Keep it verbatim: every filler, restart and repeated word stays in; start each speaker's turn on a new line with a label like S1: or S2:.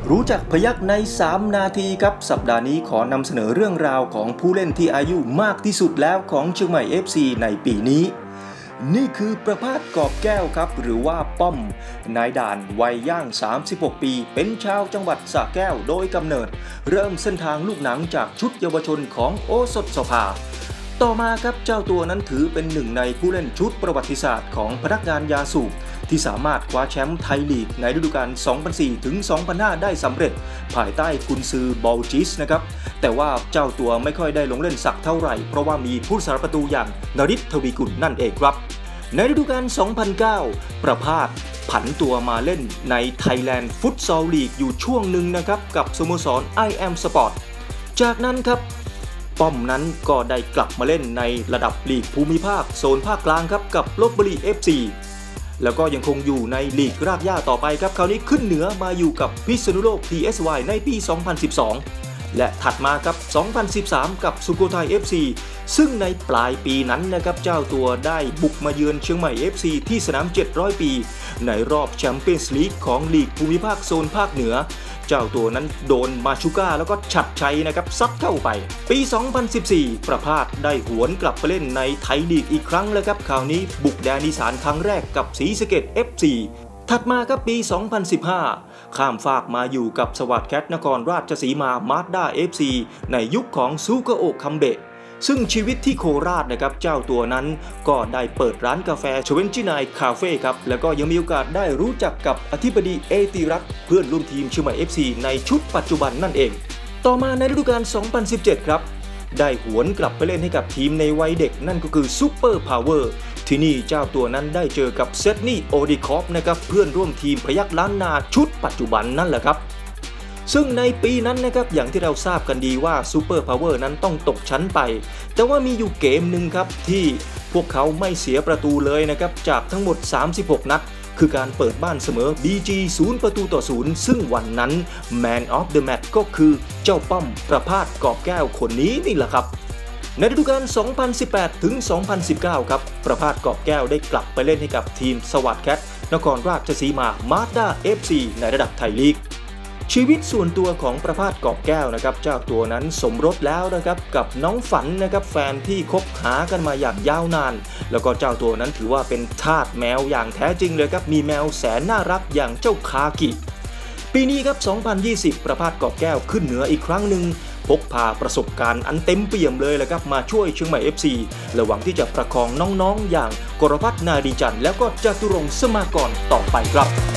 S1: รู้จักพยัคฆ์ในสามนาทีครับสัปดาห์นี้ขอนำเสนอเรื่องราวของผู้เล่นที่อายุมากที่สุดแล้วของเชียงใหม่ เอฟ ซี ในปีนี้นี่คือประภาสกอบแก้วครับหรือว่าป้อมนายด่านวัยย่างสามสิบหกปีเป็นชาวจังหวัดสระแก้วโดยกำเนิดเริ่มเส้นทางลูกหนังจากชุดเยาวชนของโอสถสภาต่อมาครับเจ้าตัวนั้นถือเป็นหนึ่งในผู้เล่นชุดประวัติศาสตร์ของพนักงานยาสูบที่สามารถคว้าแชมป์ไทยลีกในฤดูกาล สองพันสี่ ถึง สองพันห้า ได้สำเร็จภายใต้กุนซือบอลจิสนะครับแต่ว่าเจ้าตัวไม่ค่อยได้ลงเล่นสักเท่าไหร่เพราะว่ามีผู้สาประตูอย่างนฤทธิ์ ทวีกุลนั่นเองครับในฤดูกาล สองพันเก้า ประภาสผันตัวมาเล่นใน Thailand Futsal League อยู่ช่วงหนึ่งนะครับกับสโมสร ไอ แอม Sport จากนั้นครับป้อมนั้นก็ได้กลับมาเล่นในระดับลีกภูมิภาคโซนภาคกลางครับกับลพบุรี เอฟ ซี แล้วก็ยังคงอยู่ในลีกรากหญ้าต่อไปครับคราวนี้ขึ้นเหนือมาอยู่กับพิษณุโลก พี เอส วาย ในปี สองพันสิบสอง และถัดมาครับ สองพันสิบสาม กับสุโขทัย เอฟ ซี ซึ่งในปลายปีนั้นนะครับเจ้าตัวได้บุกมาเยือนเชียงใหม่ เอฟ ซี ที่สนาม เจ็ดร้อย ปีในรอบแชมเปี้ยนส์ลีกของลีกภูมิภาคโซนภาคเหนือเจ้าตัวนั้นโดนมาชูก้าแล้วก็ฉัดชัยนะครับซัดเข้าไปปี สองพันสิบสี่ ประภาสได้หวนกลับไปเล่นในไทยลีกอีกครั้งแล้วครับคราวนี้บุกแดนอีสานครั้งแรกกับศรีสะเกษ เอฟ ซี ถัดมาครับปี สองพันสิบห้า ข้ามฟากมาอยู่กับสวัสดิ์แคทนครราชสีมามาสด้า เอฟ ซี ในยุคของซูกะโอะคัมเบะซึ่งชีวิตที่โคราชนะครับเจ้าตัวนั้นก็ได้เปิดร้านกาแฟชเวนจินายคาเฟ่ครับแล้วก็ยังมีโอกาสได้รู้จักกับอธิบดีเอติรัตน์เพื่อนร่วมทีมเชียงใหม่ เอฟ ซี ในชุดปัจจุบันนั่นเองต่อมาในฤดูกาล สองพันสิบเจ็ด ครับได้หวนกลับไปเล่นให้กับทีมในวัยเด็กนั่นก็คือซูเปอร์พาวเวอร์ที่นี่เจ้าตัวนั้นได้เจอกับเซดนีย์โอดิคอฟนะครับเพื่อนร่วมทีมพยัคฆ์ล้านนาชุดปัจจุบันนั่นแหละครับซึ่งในปีนั้นนะครับอย่างที่เราทราบกันดีว่าซูเปอร์พาวเวอร์นั้นต้องตกชั้นไปแต่ว่ามีอยู่เกมหนึ่งครับที่พวกเขาไม่เสียประตูเลยนะครับจากทั้งหมดสามสิบหกนัดคือการเปิดบ้านเสมอ บี จี ศูนย์ ประตูต่อศูนย์ซึ่งวันนั้น Man of the Match ก็คือเจ้าป้อมประภาสกอบแก้วคนนี้นี่แหละครับในฤดูกาล สองพันสิบแปด ถึง สองพันสิบเก้า ครับประภาสกอบแก้วได้กลับไปเล่นให้กับทีมสวัสดิ์แคทนครราชสีมามาสด้า เอฟ ซี ในระดับไทยลีกชีวิตส่วนตัวของประภาสกอบแก้วนะครับเจ้าตัวนั้นสมรสแล้วนะครับกับน้องฝันนะครับแฟนที่คบหากันมาอย่างยาวนานแล้วก็เจ้าตัวนั้นถือว่าเป็นทาสแมวอย่างแท้จริงเลยครับมีแมวแสนน่ารักอย่างเจ้าคากิปีนี้ครับ สองพันยี่สิบ ประภาสกอบแก้วขึ้นเหนืออีกครั้งหนึ่งพกพาประสบการณ์อันเต็มเปี่ยมเลยแหละครับมาช่วยเชียงใหม่ เอฟ ซี และหวังที่จะประคองน้องๆอย่างกรพัฒน์นาดีจันทร์แล้วก็จตุรงค์สมากรต่อไปครับ